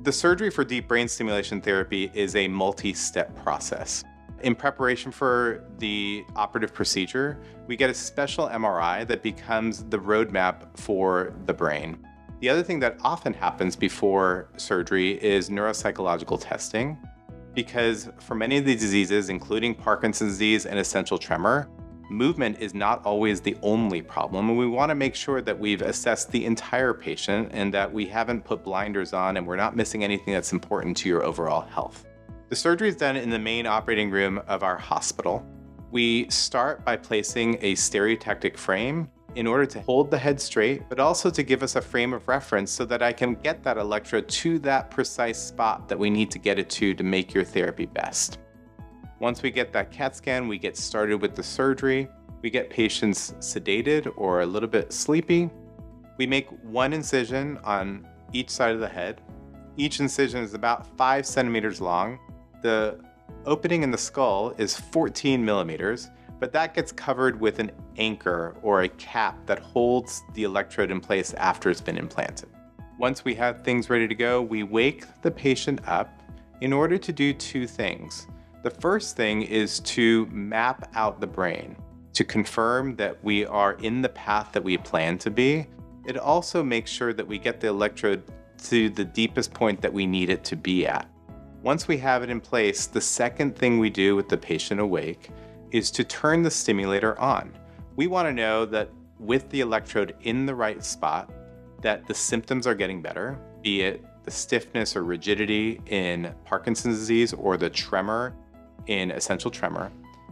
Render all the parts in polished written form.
The surgery for deep brain stimulation therapy is a multi-step process. In preparation for the operative procedure, we get a special MRI that becomes the roadmap for the brain. The other thing that often happens before surgery is neuropsychological testing, because for many of these diseases, including Parkinson's disease and essential tremor, movement is not always the only problem, and we want to make sure that we've assessed the entire patient and that we haven't put blinders on and we're not missing anything that's important to your overall health. The surgery is done in the main operating room of our hospital. We start by placing a stereotactic frame in order to hold the head straight, but also to give us a frame of reference so that I can get that electrode to that precise spot that we need to get it to make your therapy best. Once we get that CAT scan, we get started with the surgery. We get patients sedated or a little bit sleepy. We make one incision on each side of the head. Each incision is about 5 centimeters long. The opening in the skull is 14 millimeters, but that gets covered with an anchor or a cap that holds the electrode in place after it's been implanted. Once we have things ready to go, we wake the patient up in order to do two things. The first thing is to map out the brain to confirm that we are in the path that we plan to be. It also makes sure that we get the electrode to the deepest point that we need it to be at. Once we have it in place, the second thing we do with the patient awake is to turn the stimulator on. We want to know that with the electrode in the right spot, that the symptoms are getting better, be it the stiffness or rigidity in Parkinson's disease or the tremor in essential tremor,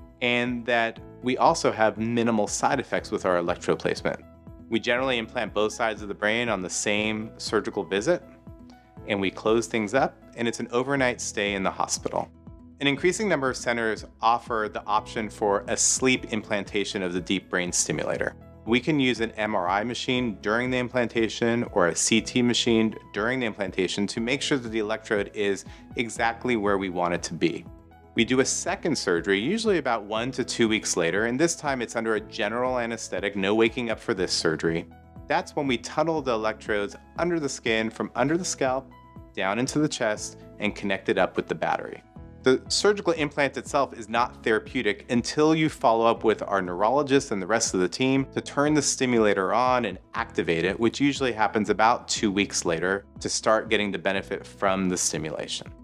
and that we also have minimal side effects with our electrode placement. We generally implant both sides of the brain on the same surgical visit, and we close things up, and it's an overnight stay in the hospital. An increasing number of centers offer the option for a sleep implantation of the deep brain stimulator. We can use an MRI machine during the implantation or a CT machine during the implantation to make sure that the electrode is exactly where we want it to be. We do a second surgery, usually about 1 to 2 weeks later, and this time it's under a general anesthetic, no waking up for this surgery. That's when we tunnel the electrodes under the skin, from under the scalp, down into the chest, and connect it up with the battery. The surgical implant itself is not therapeutic until you follow up with our neurologist and the rest of the team to turn the stimulator on and activate it, which usually happens about 2 weeks later to start getting the benefit from the stimulation.